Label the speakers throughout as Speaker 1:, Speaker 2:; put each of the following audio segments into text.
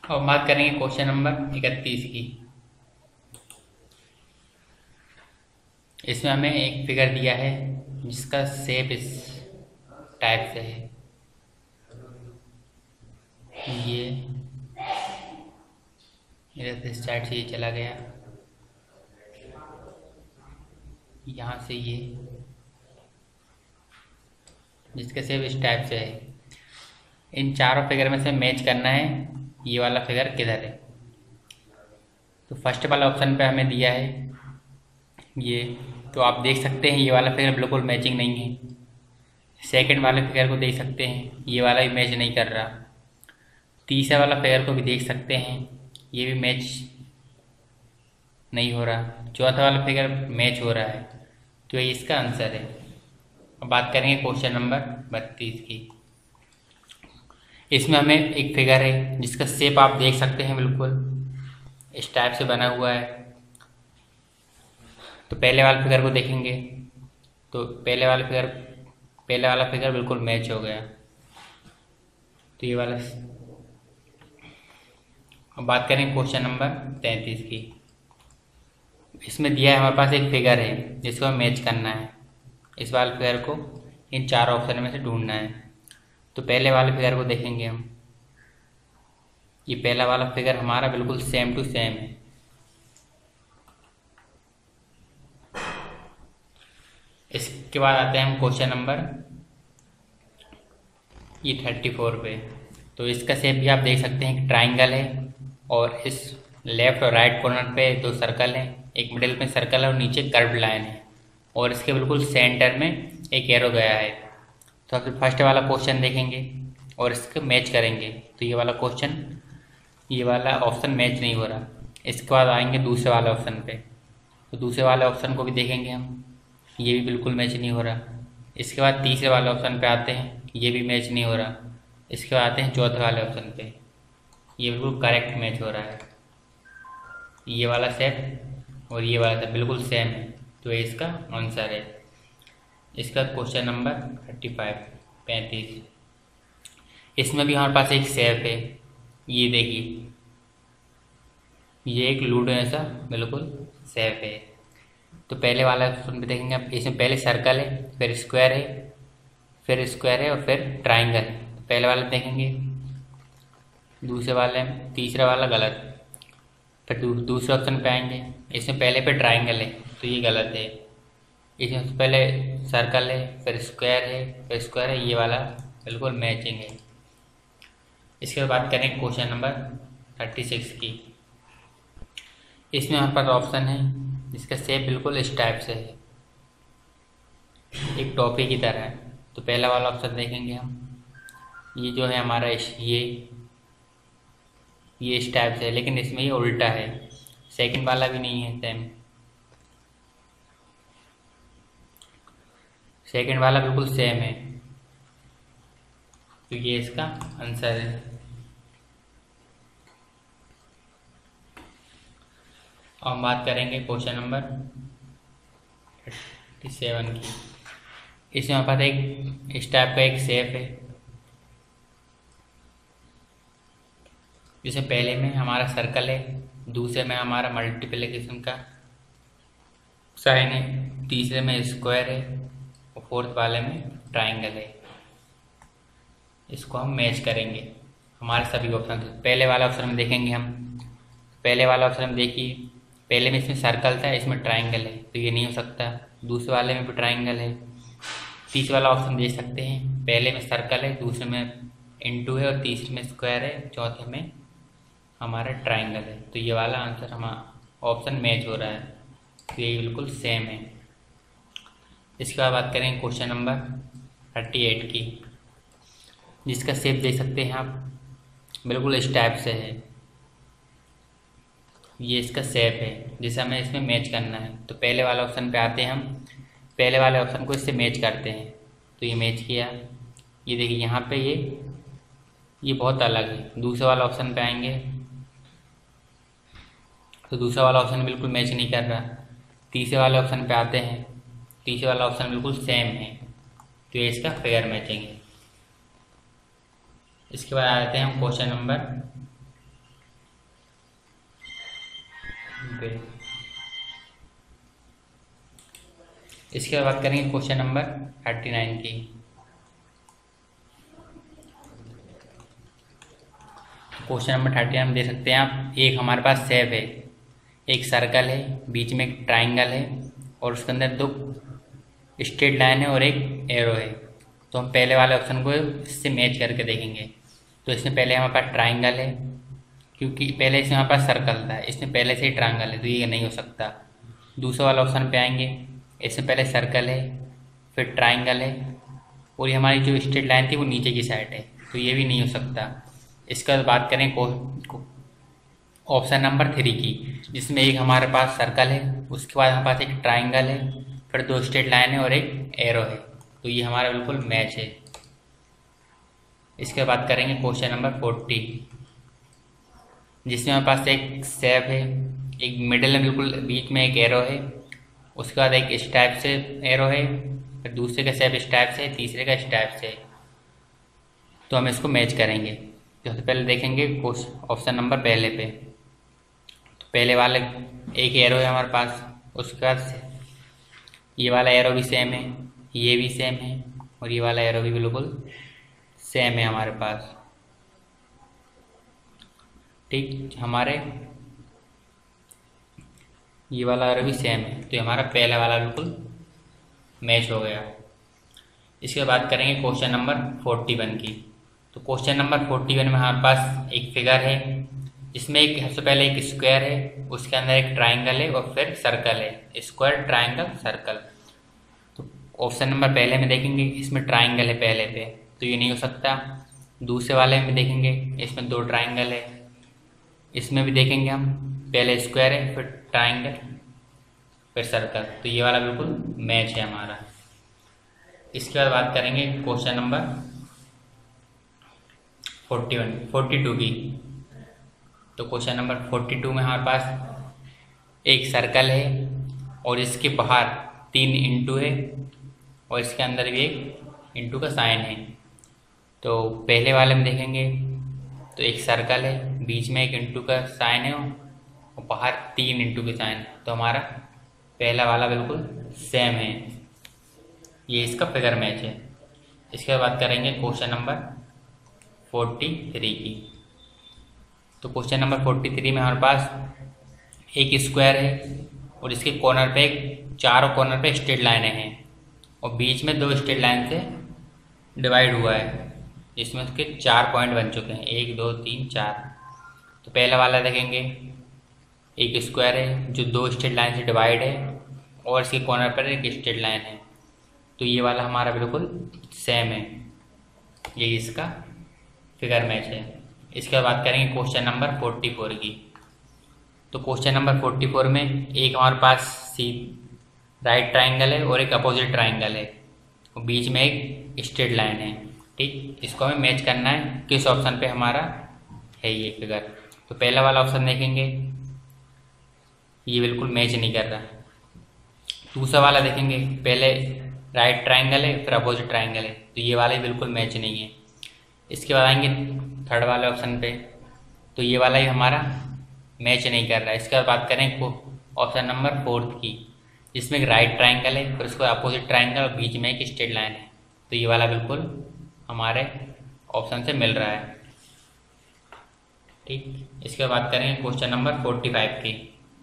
Speaker 1: और बात करेंगे क्वेश्चन नंबर 31 की। इसमें हमें एक फिगर दिया है जिसका शेप इस टाइप से है। ये इधर से साइड से ये चला गया, यहाँ से ये, जिसका शेप इस टाइप से है। इन चारों फिगर में से मैच करना है ये वाला फिगर किधर है। तो फर्स्ट वाला ऑप्शन पे हमें दिया है ये, तो आप देख सकते हैं ये वाला फिगर बिल्कुल मैचिंग नहीं है। सेकंड वाले फिगर को देख सकते हैं, ये वाला भी मैच नहीं कर रहा। तीसरा वाला फिगर को भी देख सकते हैं, ये भी मैच नहीं हो रहा। चौथा वाला फिगर मैच हो रहा है, तो ये इसका आंसर है। अब बात करेंगे क्वेश्चन नंबर 32 की। इसमें हमें एक फिगर है जिसका शेप आप देख सकते हैं बिल्कुल इस टाइप से बना हुआ है। तो पहले वाले फिगर को देखेंगे तो पहले वाला फिगर बिल्कुल मैच हो गया। तो ये वाला। अब बात करें क्वेश्चन नंबर 33 की। इसमें दिया है हमारे पास एक फिगर है जिसको हमें मैच करना है। इस वाले फिगर को इन चार ऑप्शन में से ढूंढना है। तो पहले वाले फिगर को देखेंगे हम। ये पहला वाला फिगर हमारा बिल्कुल सेम टू सेम है। इसके बाद आते हैं हम क्वेश्चन नंबर ये 34 पे। तो इसका शेप भी आप देख सकते हैं कि ट्राइंगल है, और इस लेफ्ट और राइट कॉर्नर पे दो सर्कल हैं, एक मिडिल में सर्कल है और नीचे कर्व्ड लाइन है, और इसके बिल्कुल सेंटर में एक एरो गया है। तो आप फर्स्ट वाला क्वेश्चन देखेंगे और इसको मैच करेंगे। तो ये वाला ऑप्शन मैच नहीं हो रहा। इसके बाद आएंगे दूसरे वाले ऑप्शन पे। तो दूसरे वाले ऑप्शन को भी देखेंगे हम, ये भी बिल्कुल मैच नहीं हो रहा। इसके बाद तीसरे वाले ऑप्शन पे आते हैं, ये भी मैच नहीं हो रहा। इसके बाद आते हैं चौथे वाले ऑप्शन पे, ये बिल्कुल करेक्ट मैच हो रहा है। ये वाला सेट और ये वाला सेट बिल्कुल सेम है, तो ये इसका आंसर है। इसका क्वेश्चन नंबर 35। इसमें भी हमारे पास एक शेप है, ये देखिए, ये एक लूडो ऐसा बिल्कुल शेप है। तो पहले वाला ऑप्शन पे देखेंगे आप, इसमें पहले सर्कल है, फिर स्क्वायर है और फिर ट्राइंगल है। तो पहले वाला देखेंगे, दूसरे वाले में, तीसरा वाला गलत। फिर दूसरे ऑप्शन पे आएंगे, इसमें पहले पे ट्राइंगल है तो ये गलत है। इसमें पहले सर्कल है, फिर स्क्वायर है, ये वाला बिल्कुल मैचिंग है। इसके बाद बात करें क्वेश्चन नंबर 36 की। इसमें हमारे पास ऑप्शन है जिसका शेप बिल्कुल इस टाइप से है, एक टॉफी की तरह है। तो पहला वाला ऑप्शन देखेंगे हम, ये जो है हमारा ये इस टाइप से है, लेकिन इसमें ये उल्टा है। सेकंड वाला भी नहीं है सेम, सेकंड वाला बिल्कुल सेम है, तो ये इसका आंसर है। और हम बात करेंगे क्वेश्चन नंबर 37 की। इसमें हमारे पास एक इस टाइप का एक शेप है, जिसे पहले में हमारा सर्कल है, दूसरे में हमारा मल्टीप्लिकेशन का साइन है, तीसरे में स्क्वायर है और फोर्थ वाले में ट्राइंगल है। इसको हम मैच करेंगे हमारे सभी ऑप्शन से। पहले वाला ऑप्शन में देखेंगे हम, पहले वाला ऑप्शन में देखिए, पहले में इसमें सर्कल था, इसमें ट्राइंगल है, तो ये नहीं हो सकता। दूसरे वाले में भी ट्राइंगल है। तीसरे वाला ऑप्शन देख सकते हैं, पहले में सर्कल है, दूसरे में इनटू है और तीसरे में स्क्वायर है, चौथे में हमारा ट्राइंगल है। तो ये वाला आंसर हमारा ऑप्शन मैच हो रहा है, तो ये बिल्कुल सेम है। इसके बाद बात करेंगे क्वेश्चन नंबर 38 की, जिसका शेप देख सकते हैं आप, बिल्कुल इस टाइप से है। ये इसका शेप है जिसे हमें इसमें मैच करना है। तो पहले वाले ऑप्शन पे आते हैं हम, पहले वाले ऑप्शन को इससे मैच करते हैं। तो ये मैच किया, ये देखिए यहाँ पे ये बहुत अलग है। दूसरे वाला ऑप्शन पे आएंगे तो दूसरा वाला ऑप्शन बिल्कुल मैच नहीं कर रहा। तीसरे वाले ऑप्शन पे आते हैं, तीसरे वाला ऑप्शन बिल्कुल सेम है, तो ये इसका फिगर मैचिंग है। इसके बाद आते हैं हम क्वेश्चन नंबर पे। इसके बाद बात करेंगे क्वेश्चन नंबर 39 की। क्वेश्चन नंबर 39 हम दे सकते हैं आप, एक हमारे पास शेप है, एक सर्कल है, बीच में एक ट्राइंगल है और उसके अंदर दो स्ट्रेट लाइन है और एक एरो है। तो हम पहले वाले ऑप्शन को इससे मैच करके देखेंगे। तो इसमें पहले हमारे पास ट्राइंगल है, क्योंकि पहले इसमें हमारे पास सर्कल था, इसमें पहले से ही ट्राइंगल है, तो ये नहीं हो सकता। दूसरे वाला ऑप्शन पे आएंगे, इसमें पहले सर्कल है, फिर ट्राइंगल है और ये हमारी जो स्ट्रेट लाइन थी वो नीचे की साइड है, तो ये भी नहीं हो सकता। इसके बाद बात करें ऑप्शन नंबर 3 की, जिसमें एक हमारे पास सर्कल है, उसके बाद हमारे पास एक ट्राइंगल है, फिर दो स्ट्रेट लाइन है और एक एरो है, तो ये हमारा बिल्कुल मैच है। इसके बाद करेंगे क्वेश्चन नंबर 40, जिसमें हमारे पास एक शेप है, एक मिडिल में बिल्कुल बीच में एक एरो है, उसके बाद एक इस टाइप से एरो है, फिर दूसरे का शेप इस टाइप से, तीसरे का इस टाइप से, तो हम इसको मैच करेंगे। तो सबसे पहले देखेंगे ऑप्शन नंबर पहले पे। तो पहले वाले एक एरो है हमारे पास, उसके बाद ये वाला एरो भी सेम है, ये भी सेम है और ये वाला एरो भी बिल्कुल सेम है हमारे पास। ठीक, हमारे ये वाला एरो भी सेम है, तो हमारा पहला वाला बिल्कुल मैच हो गया। इसके बाद करेंगे क्वेश्चन नंबर 41 की। तो क्वेश्चन नंबर 41 में हमारे पास एक फिगर है, जिसमें एक सबसे पहले एक स्क्वायर है, उसके अंदर एक ट्राइंगल है और फिर सर्कल है, स्क्वायर ट्राइंगल सर्कल। तो ऑप्शन नंबर पहले में देखेंगे, इसमें ट्राइंगल है पहले पे, तो ये नहीं हो सकता। दूसरे वाले में देखेंगे, इसमें दो ट्राइंगल है, इसमें भी देखेंगे हम, पहले स्क्वायर है, फिर ट्राइंगल, फिर सर्कल, तो ये वाला बिल्कुल मैच है हमारा। इसके बाद बात करेंगे क्वेश्चन नंबर 42 की। तो क्वेश्चन नंबर 42 में हमारे पास एक सर्कल है और इसके बाहर 3 इंटू है और इसके अंदर भी एक इंटू का साइन है। तो पहले वाले में देखेंगे, तो एक सर्कल है, बीच में एक इंटू का साइन है और बाहर 3 इंटू के साइन है, तो हमारा पहला वाला बिल्कुल सेम है, ये इसका फिगर मैच है। इसके बाद करेंगे क्वेश्चन नंबर 43 की। तो क्वेश्चन नंबर 43 में हमारे पास एक स्क्वायर है और इसके कॉर्नर पे चारों कॉर्नर पे स्ट्रेट लाइनें हैं और बीच में दो स्ट्रेट लाइन से डिवाइड हुआ है, जिसमें उसके 4 पॉइंट बन चुके हैं, 1 2 3 4। तो पहला वाला देखेंगे, एक स्क्वायर है जो दो स्ट्रेट लाइन से डिवाइड है और इसके कॉर्नर पर एक स्ट्रेट लाइन है, तो ये वाला हमारा बिल्कुल सेम है, ये इसका फिगर मैच है। इसके बाद बात करेंगे क्वेश्चन नंबर 44 की। तो क्वेश्चन नंबर 44 में एक हमारे पास सी राइट ट्राइंगल है और एक अपोजिट ट्राइंगल है और बीच में एक स्ट्रेट लाइन है। ठीक, इसको हमें मैच करना है, किस ऑप्शन पे हमारा है ये फिगर। तो पहला वाला ऑप्शन देखेंगे, ये बिल्कुल मैच नहीं कर रहा। दूसरा वाला देखेंगे, पहले राइट ट्राइंगल है फिर अपोजिट ट्राइंगल है, तो ये वाला ही बिल्कुल मैच नहीं है। इसके बाद आएंगे थर्ड वाले ऑप्शन पे, तो ये वाला ही हमारा मैच नहीं कर रहा है। इसके बाद बात करें ऑप्शन नंबर 4 की, जिसमें एक राइट ट्राइंगल है फिर उसके बाद अपोजिट ट्राइंगल और बीच में एक स्ट्रेट लाइन है, तो ये वाला बिल्कुल हमारे ऑप्शन से मिल रहा है। ठीक, इसके बाद बात करेंगे क्वेश्चन नंबर 45 की।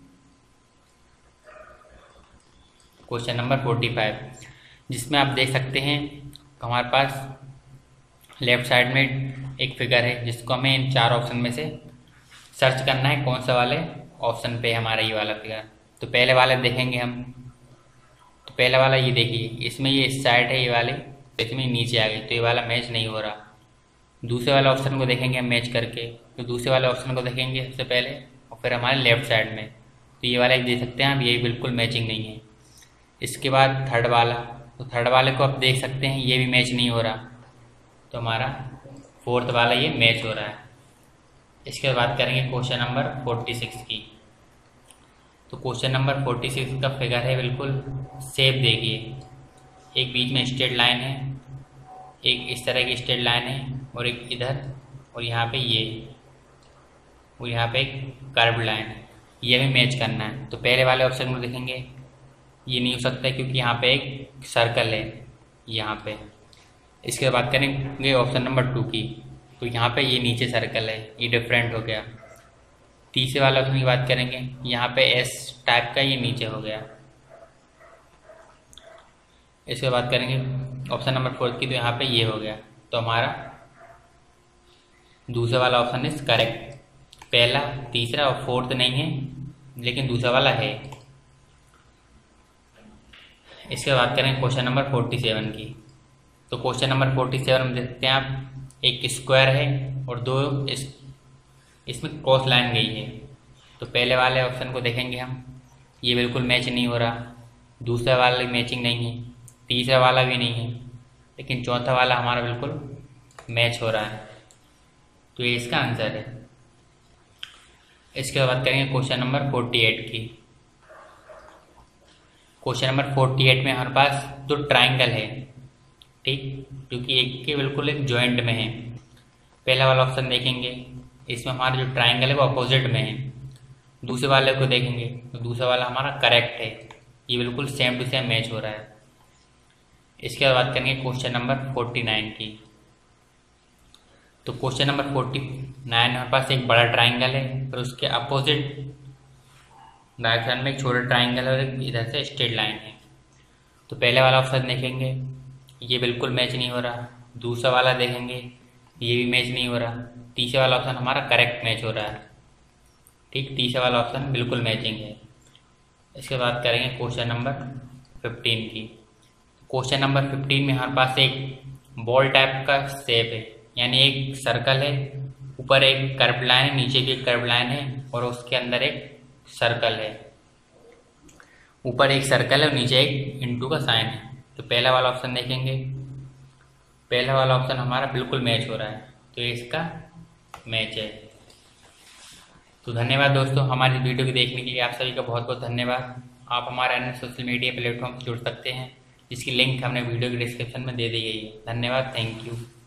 Speaker 1: क्वेश्चन नंबर 45, जिसमें आप देख सकते हैं हमारे पास लेफ्ट साइड में एक फिगर है, जिसको हमें इन 4 ऑप्शन में से सर्च करना है कौन सा वाले ऑप्शन पे हमारा ये वाला फिगर। तो पहले वाले देखेंगे हम, तो पहला वाला ये देखिए, इसमें ये इस साइड है ये वाले, तो इसमें नीचे आ गई, तो ये वाला मैच नहीं हो रहा। दूसरे वाले ऑप्शन को देखेंगे हम मैच करके, तो दूसरे वाले ऑप्शन को देखेंगे सबसे पहले और फिर हमारे लेफ्ट साइड में, तो ये वाला देख सकते हैं आप, ये बिल्कुल मैचिंग नहीं है। इसके बाद थर्ड वाला, तो थर्ड वाले को आप देख सकते हैं, ये भी मैच नहीं हो रहा, तो हमारा फोर्थ वाला ये मैच हो रहा है। इसके बाद बात करेंगे क्वेश्चन नंबर 46 की। तो क्वेश्चन नंबर 46 का फिगर है बिल्कुल सेम, देखिए एक बीच में स्ट्रेट लाइन है, एक इस तरह की स्ट्रेट लाइन है और एक इधर और यहाँ पे ये, और यहाँ पे एक कर्व लाइन है, ये भी मैच करना है। तो पहले वाले ऑप्शन में देखेंगे ये नहीं हो सकता क्योंकि यहाँ पे एक सर्कल है यहाँ पे। इसके बाद करेंगे ऑप्शन नंबर 2 की, तो यहाँ पे ये नीचे सर्कल है, ये डिफरेंट हो गया। तीसरे वाले ऑप्शन की बात करेंगे, यहाँ पे एस टाइप का ये नीचे हो गया। इसके बाद करेंगे ऑप्शन नंबर 4 की, तो यहाँ पे ये हो गया। तो हमारा दूसरा वाला ऑप्शन इज करेक्ट। पहला, तीसरा और फोर्थ नहीं है, लेकिन दूसरा वाला है। इसके बाद करेंगे क्वेश्चन नंबर 47 की। तो क्वेश्चन नंबर 47 में देखते हैं आप, एक स्क्वायर है और दो इसमें क्रॉस लाइन गई है। तो पहले वाले ऑप्शन को देखेंगे हम, ये बिल्कुल मैच नहीं हो रहा। दूसरा वाला मैचिंग नहीं है, तीसरा वाला भी नहीं है, लेकिन चौथा वाला हमारा बिल्कुल मैच हो रहा है। तो ये इसका आंसर है। इसके बाद करेंगे क्वेश्चन नंबर 48 की। क्वेश्चन नंबर 48 में हमारे पास दो ट्राइंगल है, ठीक, क्योंकि एक के बिल्कुल एक जॉइंट में है। पहला वाला ऑप्शन देखेंगे, इसमें हमारा जो ट्राइंगल है वो अपोजिट में है। दूसरे वाले को देखेंगे तो दूसरा वाला हमारा करेक्ट है, ये बिल्कुल सेम टू सेम मैच हो रहा है। इसके बाद बात करेंगे क्वेश्चन नंबर 49 की। तो क्वेश्चन नंबर 49 हमारे पास एक बड़ा ट्राइंगल है और उसके अपोजिट डायरेक्शन में एक छोटा ट्राइंगल और एक इधर से स्ट्रेट लाइन है। तो पहले वाला ऑप्शन देखेंगे, ये बिल्कुल मैच नहीं हो रहा। दूसरा वाला देखेंगे, ये भी मैच नहीं हो रहा। तीसरा वाला ऑप्शन हमारा करेक्ट मैच हो रहा है, ठीक, तीसरा वाला ऑप्शन बिल्कुल मैचिंग है। इसके बाद करेंगे क्वेश्चन नंबर 15 की। क्वेश्चन नंबर 15 में हमारे पास एक बॉल टाइप का शेप है, यानी एक सर्कल है, ऊपर एक कर्व लाइन है, नीचे भी एक कर्व लाइन है और उसके अंदर एक सर्कल है। ऊपर एक सर्कल है और नीचे एक इंटू का साइन है। तो पहला वाला ऑप्शन देखेंगे, पहला वाला ऑप्शन हमारा बिल्कुल मैच हो रहा है, तो ये इसका मैच है। तो धन्यवाद दोस्तों, हमारी वीडियो को देखने के लिए आप सभी का बहुत बहुत धन्यवाद। आप हमारे अन्य सोशल मीडिया प्लेटफॉर्म से जुड़ सकते हैं, जिसकी लिंक हमने वीडियो के डिस्क्रिप्शन में दे दी गई है। धन्यवाद, थैंक यू।